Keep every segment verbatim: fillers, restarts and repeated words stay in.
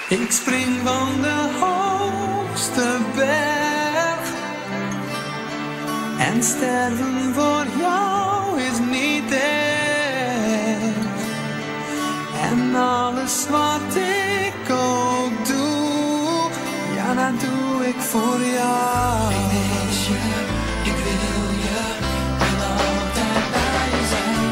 Ik spring van de hoogste berg en sterven voor jou is niet erg. En alles wat ik ook doe, ja, dat doe ik voor jou. Ik mis je, ik wil je, wil altijd bij je zijn.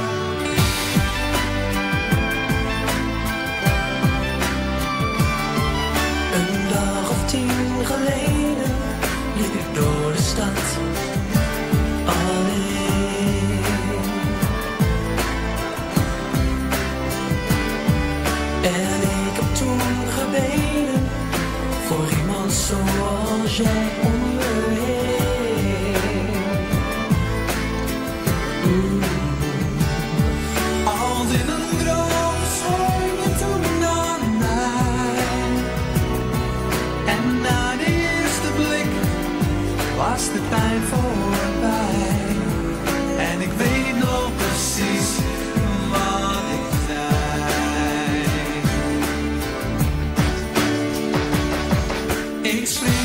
Een dag of tien geleden liep ik door de stad alleen. En ik heb toen gebeden voor iemand zoals jij om me heen. Mm. Als in een droom schreef je toen naar mij. En na de eerste blik was de pijn voorbij. En ik weet nog precies wat ik zei. Ik schreef